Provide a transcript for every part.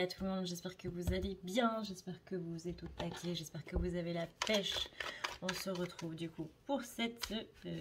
à tout le monde, j'espère que vous allez bien, j'espère que vous êtes au taquet, j'espère que vous avez la pêche. On se retrouve du coup pour cette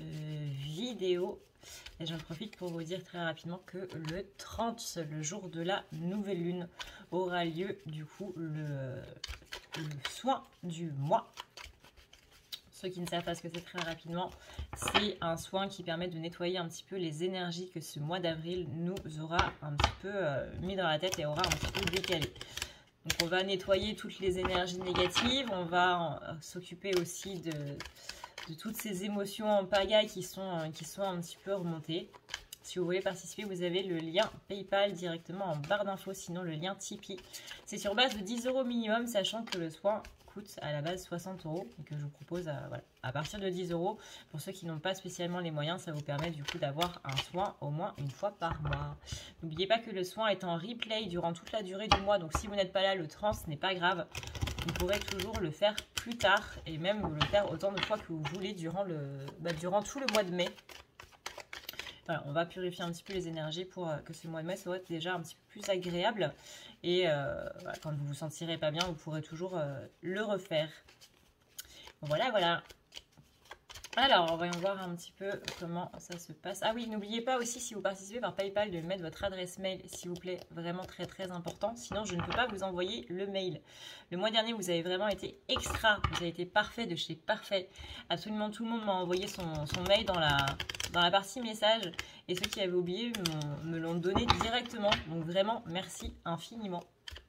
vidéo et j'en profite pour vous dire très rapidement que le 30, le jour de la nouvelle lune, aura lieu du coup le soin du mois. Ceux qui ne savent pas ce que c'est très rapidement, c'est un soin qui permet de nettoyer un petit peu les énergies que ce mois d'avril nous aura un petit peu mis dans la tête et aura un petit peu décalé. Donc on va nettoyer toutes les énergies négatives, on va s'occuper aussi de toutes ces émotions en pagaille qui sont un petit peu remontées. Si vous voulez participer, vous avez le lien PayPal directement en barre d'infos, sinon le lien Tipeee. C'est sur base de 10 € minimum, sachant que le soin coûte à la base 60 € et que je vous propose à partir de 10 €. Pour ceux qui n'ont pas spécialement les moyens, ça vous permet du coup d'avoir un soin au moins une fois par mois. N'oubliez pas que le soin est en replay durant toute la durée du mois, donc si vous n'êtes pas là le 30, ce n'est pas grave. Vous pourrez toujours le faire plus tard et même le faire autant de fois que vous voulez durant tout le mois de mai. Voilà, on va purifier un petit peu les énergies pour que ce mois de mai soit déjà un petit peu plus agréable. Et voilà, quand vous vous sentirez pas bien, vous pourrez toujours le refaire. Voilà, voilà. Alors, voyons voir un petit peu comment ça se passe. Ah oui, n'oubliez pas aussi, si vous participez par PayPal, de mettre votre adresse mail, s'il vous plaît. Vraiment très très important. Sinon, je ne peux pas vous envoyer le mail. Le mois dernier, vous avez vraiment été extra. Vous avez été parfait de chez parfait. Absolument tout le monde m'a envoyé son mail dans la partie message. Et ceux qui avaient oublié me l'ont donné directement. Donc vraiment, merci infiniment.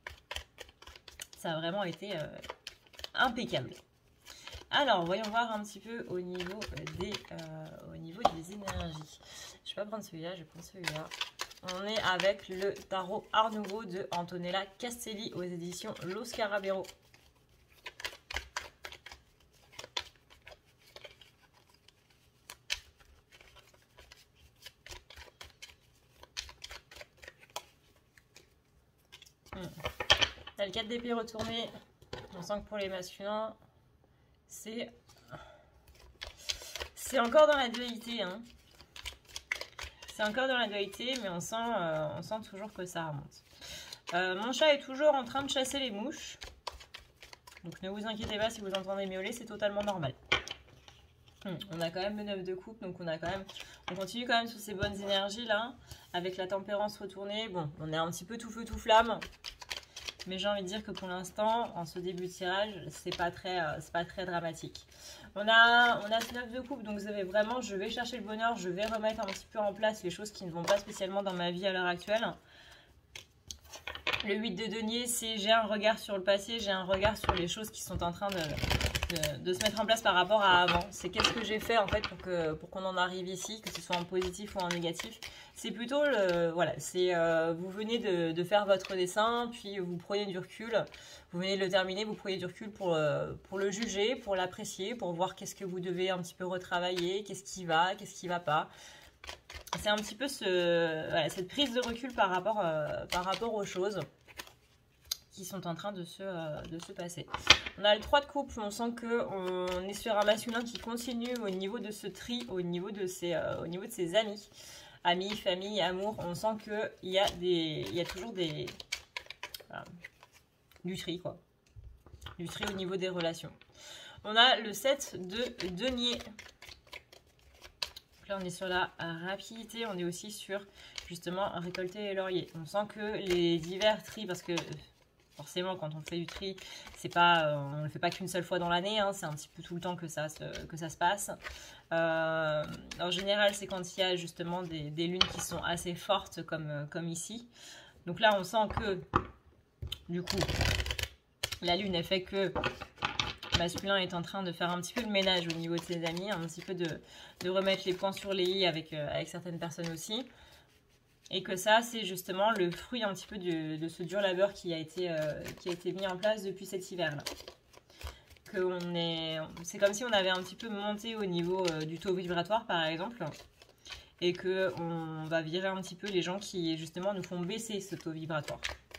Ça a vraiment été impeccable. Alors, voyons voir un petit peu au niveau des énergies. Je ne vais pas prendre celui-là, je vais prendre celui-là. On est avec le tarot Art Nouveau de Antonella Castelli aux éditions Lo Scarabeo. T'as le 4 d'épée retourné. On sent que pour les masculins, c'est encore dans la dualité, hein. C'est encore dans la dualité, mais on sent toujours que ça remonte. Mon chat est toujours en train de chasser les mouches. Donc ne vous inquiétez pas si vous entendez miauler, c'est totalement normal. On a quand même le 9 de coupe, donc on continue quand même sur ces bonnes énergies là. Avec la tempérance retournée, bon, on est un petit peu tout feu tout flamme. Mais j'ai envie de dire que pour l'instant, en ce début de tirage, c'est pas très dramatique. On a ce 9 de coupe, donc vous avez vraiment, je vais chercher le bonheur, je vais remettre un petit peu en place les choses qui ne vont pas spécialement dans ma vie à l'heure actuelle. Le 8 de denier, c'est j'ai un regard sur le passé, j'ai un regard sur les choses qui sont en train de se mettre en place par rapport à avant. C'est qu'est-ce que j'ai fait en fait pour qu'on en arrive ici, que ce soit en positif ou en négatif. C'est plutôt, voilà, c'est vous venez de faire votre dessin, puis vous prenez du recul, vous venez de le terminer, vous prenez du recul pour le juger, pour l'apprécier, pour voir qu'est-ce que vous devez un petit peu retravailler, qu'est-ce qui va pas. C'est un petit peu cette prise de recul par rapport aux choses qui sont en train de se passer. On a le 3 de coupe, on sent qu'on est sur un masculin qui continue au niveau de ce tri, au niveau de ses amis. Amis, famille, amour, on sent qu'il y a toujours du tri, quoi. Du tri au niveau des relations. On a le 7 de denier. Donc là, on est sur la rapidité, on est aussi sur, justement, récolter les lauriers. On sent que les divers tris, parce que forcément, quand on fait du tri, on ne le fait pas qu'une seule fois dans l'année, hein, c'est un petit peu tout le temps que ça se passe. En général, c'est quand il y a justement des lunes qui sont assez fortes, comme ici. Donc là, on sent que, du coup, la lune, elle fait que le masculin est en train de faire un petit peu de ménage au niveau de ses amis, un petit peu de remettre les points sur les i avec certaines personnes aussi. Et que ça, c'est justement le fruit un petit peu de ce dur labeur qui a été mis en place depuis cet hiver-là. C'est comme si on avait un petit peu monté au niveau du taux vibratoire, par exemple. Et qu'on va virer un petit peu les gens qui, justement, nous font baisser ce taux vibratoire.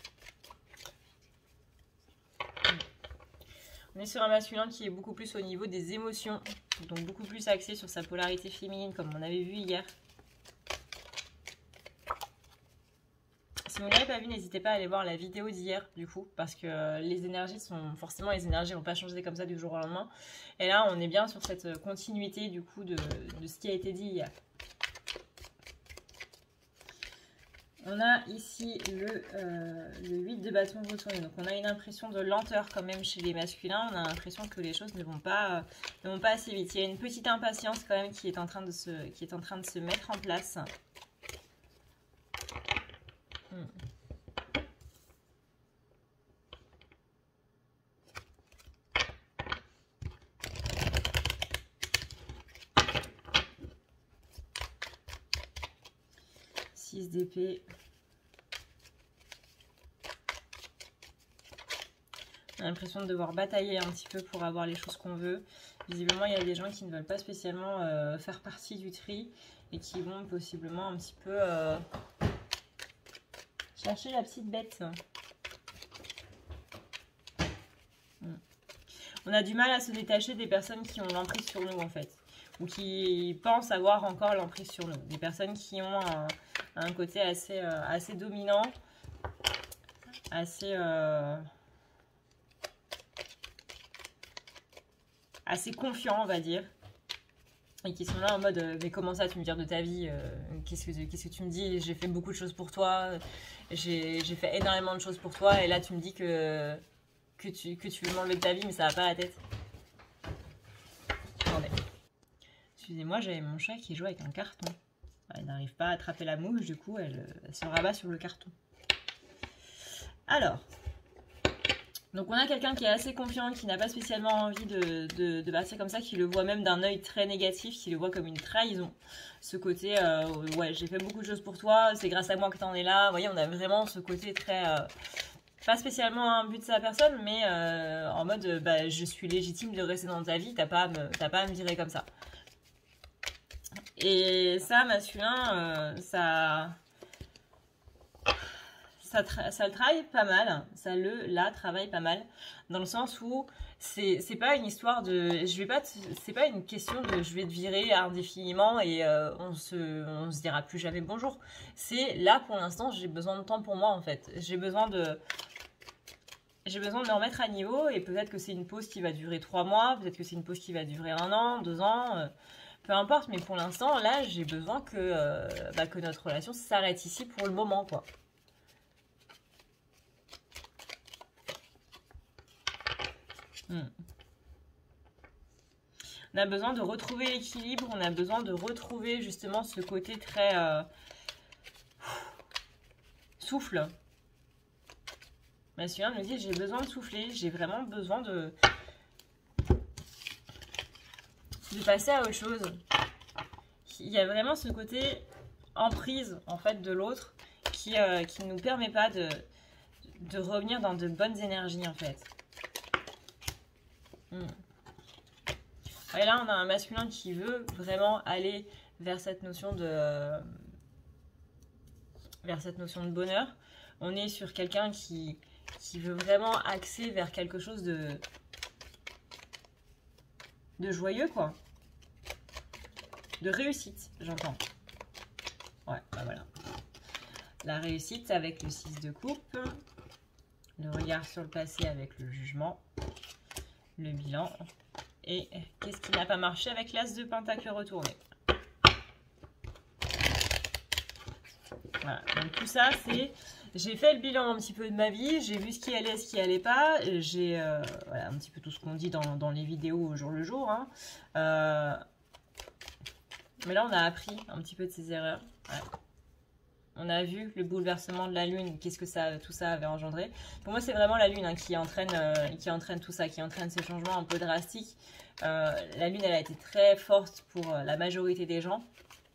On est sur un masculin qui est beaucoup plus au niveau des émotions. Donc beaucoup plus axé sur sa polarité féminine, comme on avait vu hier. Si vous ne l'avez pas vu, n'hésitez pas à aller voir la vidéo d'hier, du coup, parce que les énergies sont... Forcément, les énergies vont pas changer comme ça du jour au lendemain. Et là, on est bien sur cette continuité, du coup, de ce qui a été dit hier. On a ici le 8 de bâton retourné. Donc, on a une impression de lenteur quand même chez les masculins. On a l'impression que les choses ne vont pas assez vite. Il y a une petite impatience quand même qui est en train de se mettre en place. 6 d'épée. On a l'impression de devoir batailler un petit peu pour avoir les choses qu'on veut. Visiblement, il y a des gens qui ne veulent pas spécialement faire partie du tri et qui vont possiblement un petit peu chercher la petite bête. On a du mal à se détacher des personnes qui ont l'emprise sur nous en fait. Ou qui pensent avoir encore l'emprise sur nous. Des personnes qui ont un côté assez dominant, assez confiant on va dire. Et qui sont là en mode mais comment ça tu me dis de ta vie, qu'est-ce que tu me dis, j'ai fait beaucoup de choses pour toi, j'ai fait énormément de choses pour toi et là tu me dis que tu veux m'enlever de ta vie mais ça va pas à la tête. Attendez. Excusez-moi, j'avais mon chat qui joue avec un carton. Elle n'arrive pas à attraper la mouche, du coup elle se rabat sur le carton. Alors, donc on a quelqu'un qui est assez confiant, qui n'a pas spécialement envie de passer comme ça, qui le voit même d'un œil très négatif, qui le voit comme une trahison. Ce côté, ouais, j'ai fait beaucoup de choses pour toi, c'est grâce à moi que t'en es là. Vous voyez, on a vraiment ce côté très... pas spécialement un but de sa personne, mais en mode, bah, je suis légitime de rester dans ta vie, t'as pas à me virer comme ça. Et ça, masculin, ça le travaille pas mal, ça travaille pas mal, dans le sens où c'est pas une histoire de, c'est pas une question de je vais te virer indéfiniment et on se dira plus jamais bonjour. C'est là pour l'instant j'ai besoin de temps pour moi en fait, j'ai besoin de me remettre à niveau et peut-être que c'est une pause qui va durer 3 mois, peut-être que c'est une pause qui va durer 1 an, 2 ans, peu importe, mais pour l'instant là j'ai besoin que notre relation s'arrête ici pour le moment quoi. On a besoin de retrouver l'équilibre, on a besoin de retrouver justement ce côté très souffle. Masculin me dit j'ai besoin de souffler, j'ai vraiment besoin de passer à autre chose. Il y a vraiment ce côté emprise en fait de l'autre qui ne nous permet pas de revenir dans de bonnes énergies en fait. Et là on a un masculin qui veut vraiment aller vers cette notion de bonheur. On est sur quelqu'un qui veut vraiment axer vers quelque chose de joyeux quoi, de réussite j'entends. Ouais, bah voilà, la réussite avec le 6 de coupe, le regard sur le passé avec le jugement, le bilan. Et qu'est-ce qui n'a pas marché avec l'as de pentacle retourné? Voilà, donc tout ça c'est... J'ai fait le bilan un petit peu de ma vie, j'ai vu ce qui allait, ce qui allait pas, j'ai voilà, un petit peu tout ce qu'on dit dans les vidéos au jour le jour. Hein. Mais là on a appris un petit peu de ses erreurs. Voilà. On a vu le bouleversement de la lune, qu'est-ce que tout ça avait engendré. Pour moi, c'est vraiment la lune hein, qui entraîne tout ça, qui entraîne ces changements un peu drastiques. La lune, elle a été très forte pour la majorité des gens.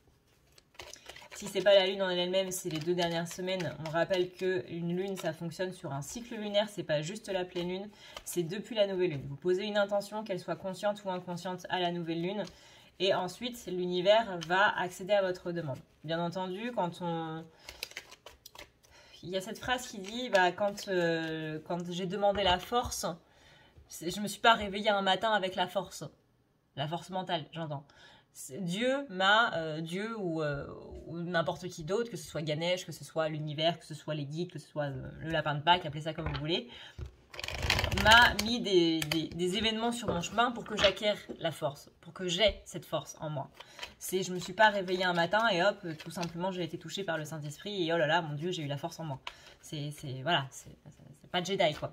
Si c'est pas la lune en elle-même, c'est les 2 dernières semaines. On rappelle qu'une lune, ça fonctionne sur un cycle lunaire, c'est pas juste la pleine lune, c'est depuis la nouvelle lune. Vous posez une intention, qu'elle soit consciente ou inconsciente, à la nouvelle lune. Et ensuite, l'univers va accéder à votre demande. Bien entendu, quand on... Il y a cette phrase qui dit, bah, quand j'ai demandé la force, je me suis pas réveillée un matin avec la force mentale, j'entends. Dieu m'a, Dieu ou ou n'importe qui d'autre, que ce soit Ganesh, que ce soit l'univers, que ce soit les guides, que ce soit le lapin de Pâques, appelez ça comme vous voulez, m'a mis des événements sur mon chemin pour que j'acquière la force, pour que j'ai cette force en moi. Je me suis pas réveillée un matin et hop, tout simplement j'ai été touchée par le Saint-Esprit et oh là là, mon Dieu, j'ai eu la force en moi. Voilà, c'est pas Jedi quoi.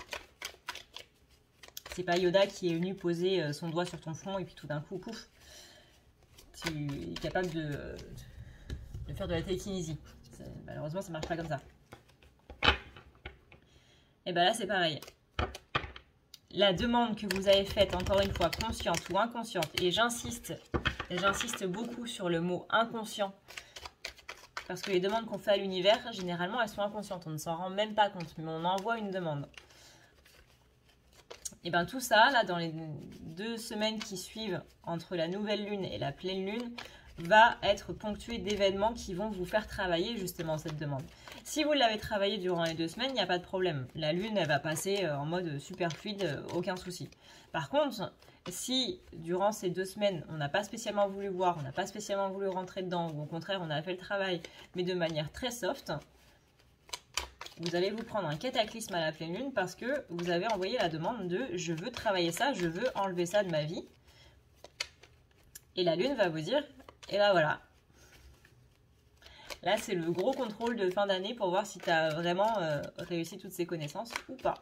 C'est pas Yoda qui est venu poser son doigt sur ton front et puis tout d'un coup, pouf, tu es capable de faire de la télékinésie. Malheureusement, ça marche pas comme ça. Et ben là, c'est pareil. La demande que vous avez faite, encore une fois, consciente ou inconsciente, et j'insiste beaucoup sur le mot inconscient, parce que les demandes qu'on fait à l'univers, généralement, elles sont inconscientes. On ne s'en rend même pas compte, mais on envoie une demande. Et bien tout ça, là, dans les 2 semaines qui suivent entre la nouvelle lune et la pleine lune, va être ponctué d'événements qui vont vous faire travailler justement cette demande. Si vous l'avez travaillé durant les 2 semaines, il n'y a pas de problème. La lune, elle va passer en mode super fluide, aucun souci. Par contre, si durant ces 2 semaines, on n'a pas spécialement voulu voir, on n'a pas spécialement voulu rentrer dedans, ou au contraire, on a fait le travail, mais de manière très soft, vous allez vous prendre un cataclysme à la pleine lune parce que vous avez envoyé la demande de « je veux travailler ça, je veux enlever ça de ma vie ». Et la lune va vous dire « et ben voilà ». Là, c'est le gros contrôle de fin d'année pour voir si tu as vraiment réussi toutes ces connaissances ou pas.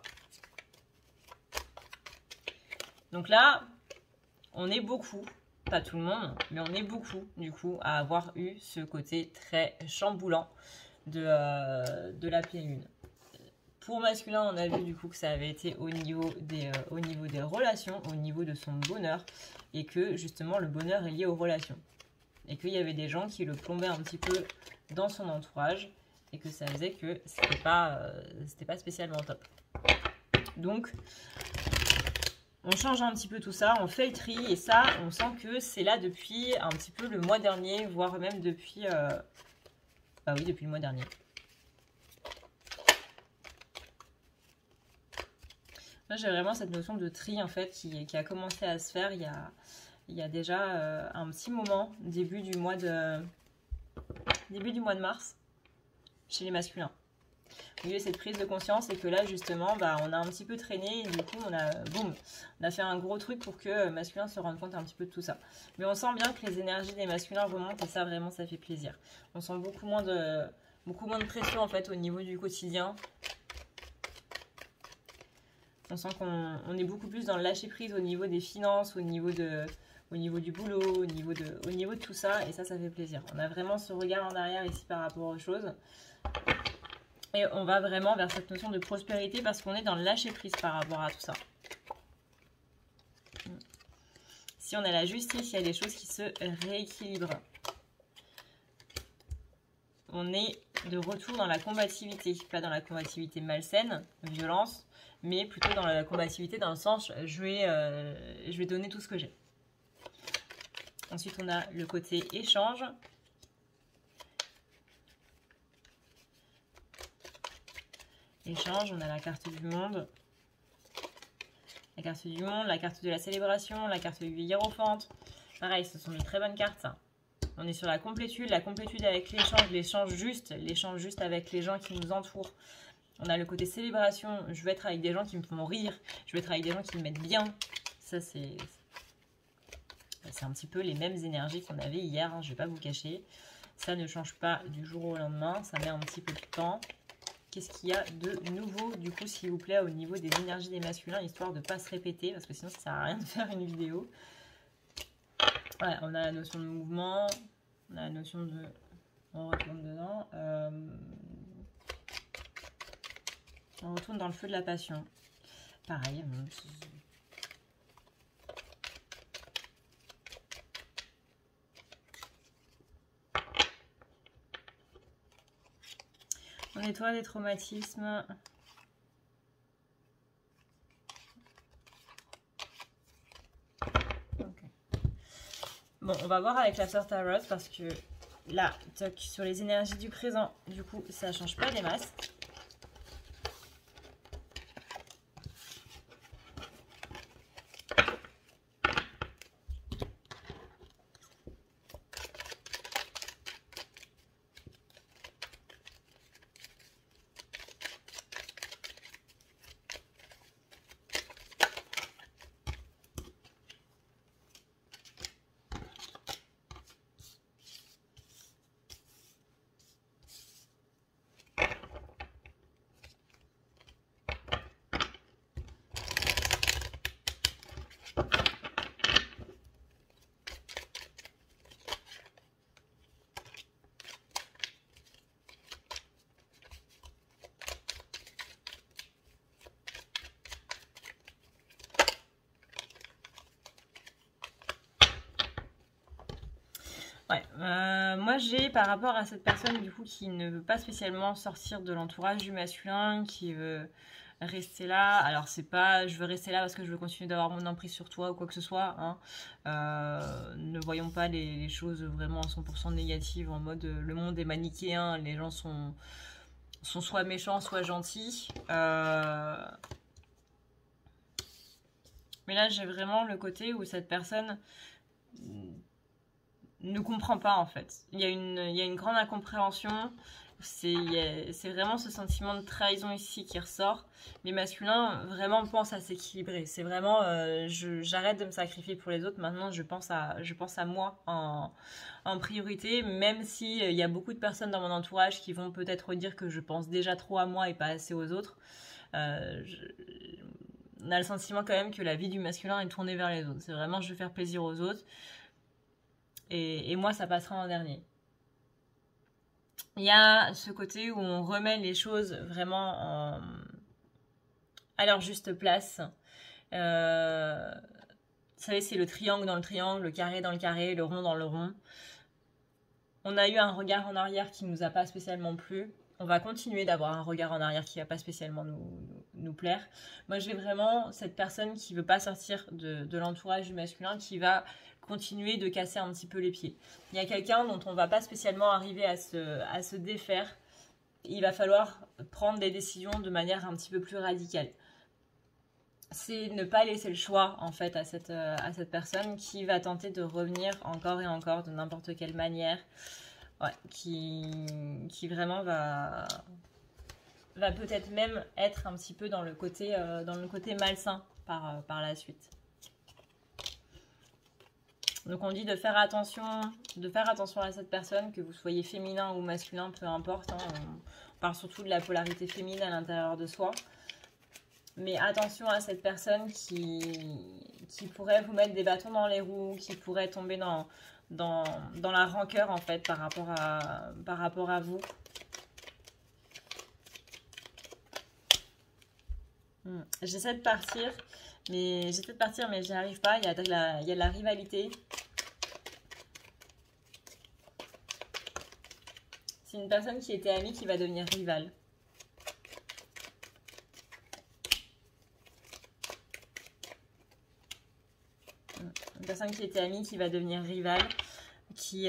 Donc là, on est beaucoup, pas tout le monde, mais on est beaucoup du coup à avoir eu ce côté très chamboulant de la pleine lune. Pour masculin, on a vu du coup que ça avait été au niveau des relations, au niveau de son bonheur, et que justement le bonheur est lié aux relations. Et qu'il y avait des gens qui le plombaient un petit peu dans son entourage, et que ça faisait que c'était pas spécialement top. Donc, on change un petit peu tout ça, on fait le tri, et ça, on sent que c'est là depuis un petit peu le mois dernier, voire même depuis... bah oui, depuis le mois dernier. Là, j'ai vraiment cette notion de tri, en fait, qui a commencé à se faire il y a déjà un petit moment, début du mois de mars, chez les masculins. Il y a eu cette prise de conscience et que là, justement, bah, on a un petit peu traîné et du coup, on a fait un gros truc pour que masculin se rende compte un petit peu de tout ça. Mais on sent bien que les énergies des masculins remontent et ça, vraiment, ça fait plaisir. On sent beaucoup moins de pression, en fait, au niveau du quotidien. On sent qu'on est beaucoup plus dans le lâcher prise au niveau des finances, au niveau du boulot, au niveau de tout ça. Et ça fait plaisir. On a vraiment ce regard en arrière ici par rapport aux choses. Et on va vraiment vers cette notion de prospérité parce qu'on est dans le lâcher prise par rapport à tout ça. Si on a la justice, il y a des choses qui se rééquilibrent. On est de retour dans la combativité. Pas dans la combativité malsaine, violence, mais plutôt dans la combativité dans le sens je vais donner tout ce que j'ai. Ensuite, on a le côté échange. Échange, on a la carte du monde. La carte du monde, la carte de la célébration, la carte du hiérophante. Pareil, ce sont de très bonnes cartes. Ça. On est sur la complétude avec l'échange juste avec les gens qui nous entourent. On a le côté célébration, je veux être avec des gens qui me font rire, je veux être avec des gens qui me mettent bien. Ça, c'est un petit peu les mêmes énergies qu'on avait hier, hein, je ne vais pas vous cacher. Ça ne change pas du jour au lendemain, ça met un petit peu de temps. Qu'est-ce qu'il y a de nouveau, du coup, s'il vous plaît, au niveau des énergies des masculins, histoire de ne pas se répéter, parce que sinon, ça ne sert à rien de faire une vidéo. Voilà, on a la notion de mouvement, on a la notion de... On retourne dedans. On retourne dans le feu de la passion. Pareil. On nettoie les traumatismes. Okay. Bon, on va voir avec la sœur Tarot parce que là, sur les énergies du présent, du coup, ça change pas des masses. Ouais, moi j'ai par rapport à cette personne du coup qui ne veut pas spécialement sortir de l'entourage du masculin, qui veut rester là. Alors c'est pas je veux rester là parce que je veux continuer d'avoir mon emprise sur toi ou quoi que ce soit, hein. Ne voyons pas les choses vraiment à 100% négatives en mode le monde est manichéen, les gens sont soit méchants soit gentils. Mais là j'ai vraiment le côté où cette personne ne comprend pas en fait. Il y a une grande incompréhension. C'est vraiment ce sentiment de trahison ici qui ressort. Les masculins vraiment pensent à s'équilibrer. C'est vraiment j'arrête de me sacrifier pour les autres. Maintenant je pense à moi en priorité. Même si il y a beaucoup de personnes dans mon entourage qui vont peut-être dire que je pense déjà trop à moi et pas assez aux autres. On a le sentiment quand même que la vie du masculin est tournée vers les autres. C'est vraiment je veux faire plaisir aux autres. Et moi, ça passera en dernier. Il y a ce côté où on remet les choses vraiment à leur juste place. Vous savez, c'est le triangle dans le triangle, le carré dans le carré, le rond dans le rond. On a eu un regard en arrière qui ne nous a pas spécialement plu. On va continuer d'avoir un regard en arrière qui ne va pas spécialement nous plaire. Moi, j'ai vraiment cette personne qui ne veut pas sortir de l'entourage du masculin, qui va continuer de casser un petit peu les pieds. Il y a quelqu'un dont on ne va pas spécialement arriver à se défaire. Il va falloir prendre des décisions de manière un petit peu plus radicale. C'est ne pas laisser le choix en fait à cette personne qui va tenter de revenir encore et encore de n'importe quelle manière. Ouais, qui vraiment va peut-être même être un petit peu dans le côté malsain par la suite. Donc on dit de faire attention à cette personne, que vous soyez féminin ou masculin, peu importe. Hein, on parle surtout de la polarité féminine à l'intérieur de soi. Mais attention à cette personne qui pourrait vous mettre des bâtons dans les roues, qui pourrait tomber dans la rancœur en fait par rapport à vous. J'essaie de partir, mais j'y arrive pas. Il y a de la rivalité. C'est une personne qui était amie qui va devenir rivale. Une personne qui était amie qui va devenir rivale, qui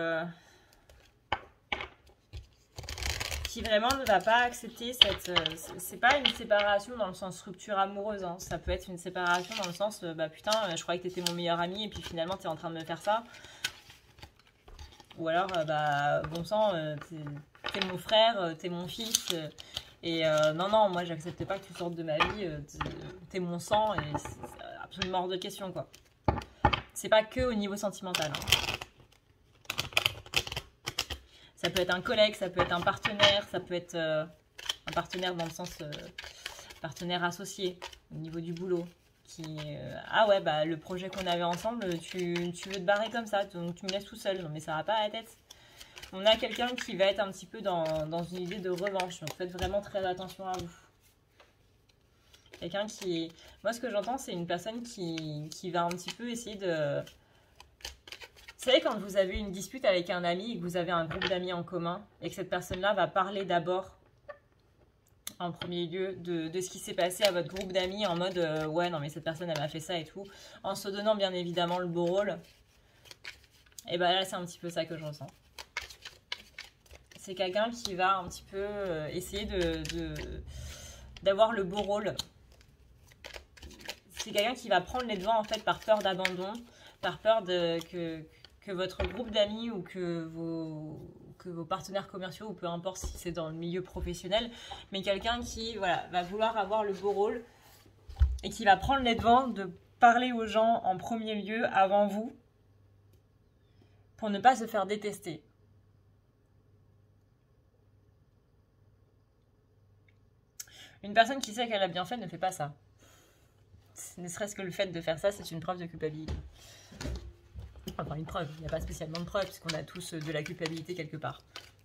vraiment ne va pas accepter c'est pas une séparation dans le sens rupture amoureuse, hein. Ça peut être une séparation dans le sens bah putain, je croyais que t'étais mon meilleur ami et puis finalement t'es en train de me faire ça. Ou alors bah bon sang, t'es mon frère, t'es mon fils, et non, moi j'acceptais pas que tu sortes de ma vie, t'es mon sang, et c'est absolument hors de question quoi. C'est pas que au niveau sentimental, hein. Ça peut être un collègue, ça peut être un partenaire, ça peut être un partenaire dans le sens partenaire associé au niveau du boulot. Ah ouais, bah le projet qu'on avait ensemble, tu veux te barrer comme ça, donc tu me laisses tout seul. Non mais ça va pas à la tête. On a quelqu'un qui va être un petit peu dans une idée de revanche, donc faites vraiment très attention à vous. Quelqu'un qui... Moi ce que j'entends c'est une personne qui va un petit peu essayer de... Vous savez, quand vous avez une dispute avec un ami et que vous avez un groupe d'amis en commun et que cette personne-là va parler d'abord, en premier lieu, de ce qui s'est passé à votre groupe d'amis en mode ouais, non, mais cette personne, elle m'a fait ça et tout, en se donnant bien évidemment le beau rôle, et ben là, c'est un petit peu ça que je ressens. C'est quelqu'un qui va un petit peu essayer d'avoir le beau rôle. C'est quelqu'un qui va prendre les devants en fait par peur d'abandon, par peur que votre groupe d'amis ou que vos partenaires commerciaux, ou peu importe si c'est dans le milieu professionnel, mais quelqu'un qui voilà, va vouloir avoir le beau rôle et qui va prendre les devants de parler aux gens en premier lieu avant vous pour ne pas se faire détester. Une personne qui sait qu'elle a bien fait ne fait pas ça. Ne serait-ce que le fait de faire ça, c'est une preuve de culpabilité. Enfin, une preuve, il n'y a pas spécialement de preuve, puisqu'on a tous de la culpabilité quelque part.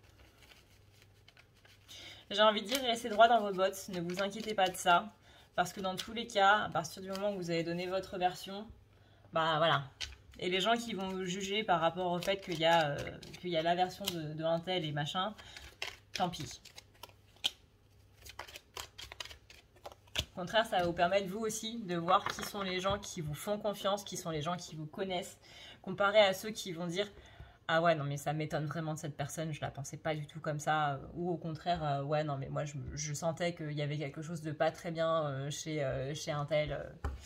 J'ai envie de dire, restez droit dans vos bottes, ne vous inquiétez pas de ça, parce que dans tous les cas, à partir du moment où vous avez donné votre version, bah voilà, Et les gens qui vont vous juger par rapport au fait qu'il y a l'aversion de un tel et machin, tant pis. Au contraire, ça va vous permettre vous aussi de voir qui sont les gens qui vous font confiance, qui sont les gens qui vous connaissent, comparé à ceux qui vont dire « Ah ouais, non mais ça m'étonne vraiment de cette personne, je la pensais pas du tout comme ça. » Ou au contraire, ouais, non mais moi je sentais qu'il y avait quelque chose de pas très bien chez un tel,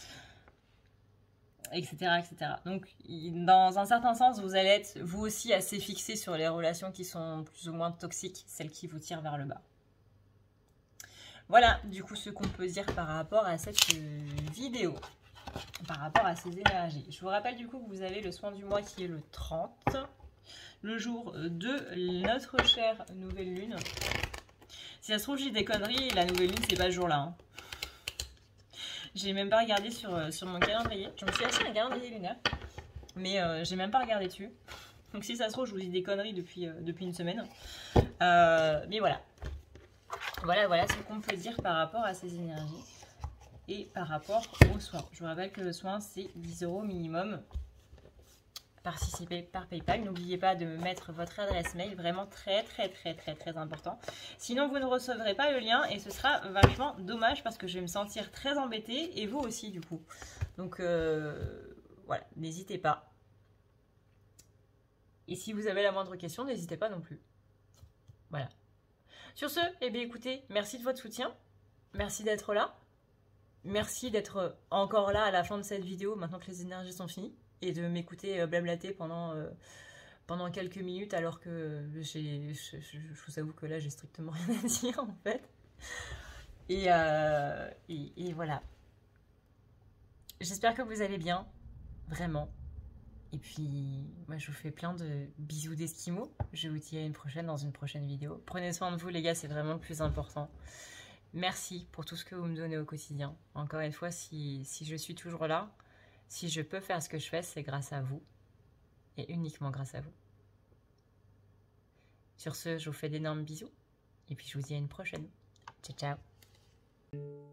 etc., etc. Donc dans un certain sens, vous allez être vous aussi assez fixé sur les relations qui sont plus ou moins toxiques, celles qui vous tirent vers le bas. Voilà, du coup, ce qu'on peut dire par rapport à cette vidéo, par rapport à ces énergies. Je vous rappelle du coup que vous avez le soin du mois qui est le 30, le jour de notre chère nouvelle lune. Si ça se trouve, j'ai des conneries, la nouvelle lune, c'est pas ce jour-là. Hein. J'ai même pas regardé sur mon calendrier. Je me suis acheté un calendrier lunaire, mais j'ai même pas regardé dessus. Donc si ça se trouve, je vous dis des conneries depuis une semaine. Mais voilà. Voilà ce qu'on peut dire par rapport à ces énergies et par rapport aux soins. Je vous rappelle que le soin, c'est 10 € minimum. Participez par PayPal. N'oubliez pas de me mettre votre adresse mail, vraiment très important. Sinon, vous ne recevrez pas le lien et ce sera vachement dommage parce que je vais me sentir très embêtée et vous aussi du coup. Donc voilà, n'hésitez pas. Et si vous avez la moindre question, n'hésitez pas non plus. Voilà. Sur ce, eh bien écoutez, merci de votre soutien, merci d'être là, merci d'être encore là à la fin de cette vidéo, maintenant que les énergies sont finies, et de m'écouter blablater pendant quelques minutes, alors que je vous avoue que là, j'ai strictement rien à dire, en fait. Et voilà. J'espère que vous allez bien, vraiment. Et puis, moi, je vous fais plein de bisous d'esquimaux. Je vous dis à une prochaine dans une prochaine vidéo. Prenez soin de vous, les gars, c'est vraiment le plus important. Merci pour tout ce que vous me donnez au quotidien. Encore une fois, si je suis toujours là, si je peux faire ce que je fais, c'est grâce à vous. Et uniquement grâce à vous. Sur ce, je vous fais d'énormes bisous. Et puis, je vous dis à une prochaine. Ciao, ciao.